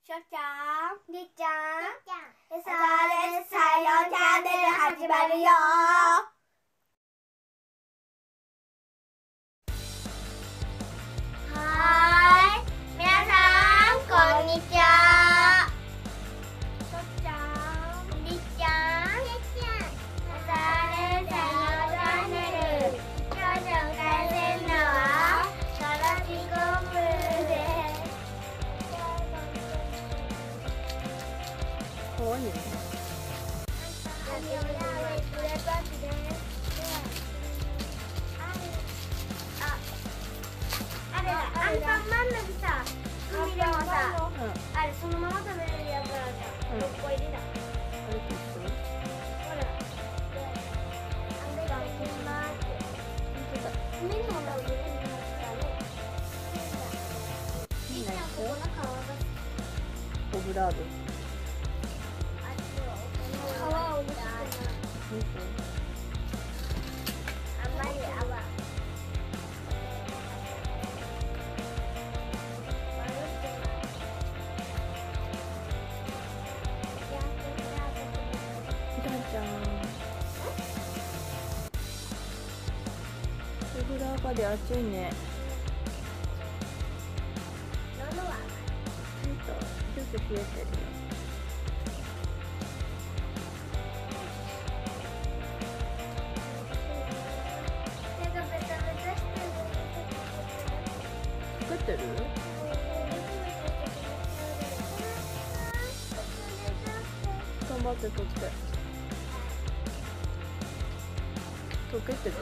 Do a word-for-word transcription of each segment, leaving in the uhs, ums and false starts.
しょちゃん、りっちゃん、エサエレス採用チャンネル始まるよ。はーい、皆さんこんにちは。しょちゃん、りっちゃん、エサレス採用チャンネル。今日紹介するのはガラピコプールです。 かわいいね。 あれだ、アンパンマンのさ、海でもさ、 うん。 あれそのまま食べれるやつあるじゃん。 うん。 ろっこ入りだ。 あれと一緒。 ほら。あれがいきます。 本当だ。 海の方が上になったね。 いいね。 ここの皮がオブラード。 あっちは皮をむしてない。あんまり泡。 ひらちゃん。オブラーガで暑いね。 喉はちょっとちょっと冷えてるよ。 手がベタベタしてる。 作ってる？頑張って取って。溶けてた？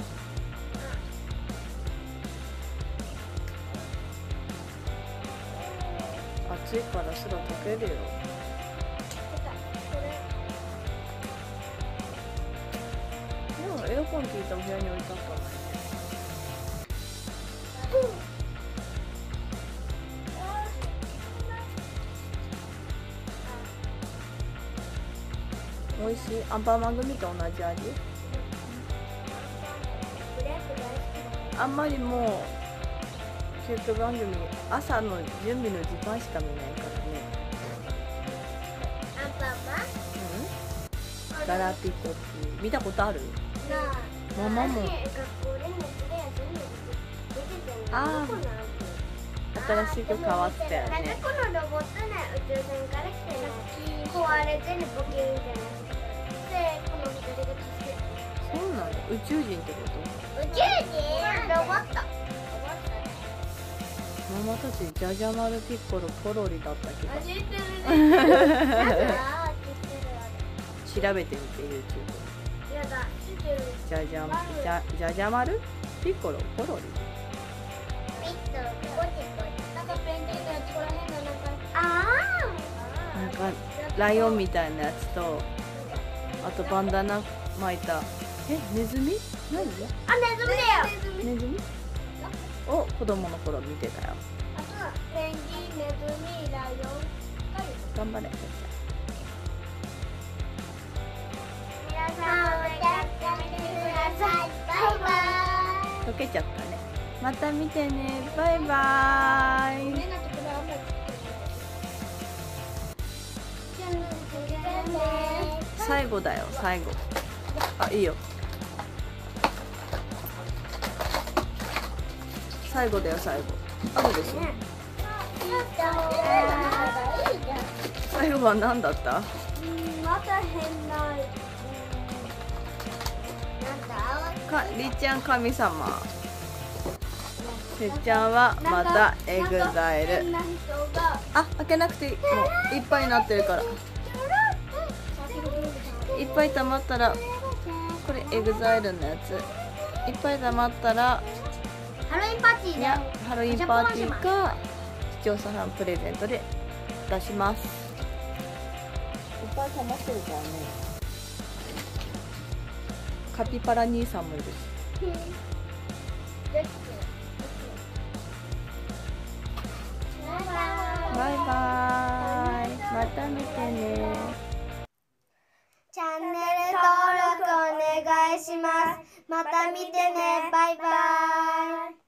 暑いからすら溶けるよ。でもエアコン効いたお部屋に置いてあったのね。美味しい。アンパンマン組と同じ味。あんまりもうキュート番組朝の準備の時間しか見ないからね。 アンパンマン？ うん。ガラピコっていう見たことある？ママも。ああ。新しく変わったよね。 なんかこのロボットね、宇宙船から来てね、壊れてね、ボキンみたいな。で、この二人が助けて。 そうなの？宇宙人ってこと？ 宇宙人？ロボット。 ママたちジャジャマルピッコロポロリだったけど。 知ってるね。 調べてみて YouTube。 やだ、知ってる。 ジャジャジャジャジャマルピッコロポロリ。 ピッとポチポチ。なんかペンギンのやつこら辺のなんか。ああ。 なんかライオンみたいなやつと、あとバンダナ巻いた。え、ネズミ？何？ あ、ネズミだよ。 ネズミ？を子供の頃見てたよ。 あとはペンギン、ネズミ、ライオン。 頑張れ。 皆さんまた見てください。バイバイ。 溶けちゃったね。また見てね。バイバーイ。最後だよ、最後。あ、いいよ。最後だよ、最後。あるでしょ。最後は何だった？ また変な。 か、りっちゃん神様。せっちゃんはまたエグザイル。あ、開けなくていい。もういっぱいになってるから。いっぱい溜まったら、これエグザイルのやつ。いっぱい溜まったら、 ハロウィンパーティーいや、ハロウィンパーティーか視聴者さんプレゼントで出します。いっぱい溜まってるからね。カピバラ兄さんもいるし。バイバーイ。また見てね。 チャンネル登録お願いします。また見てね。バイバイ。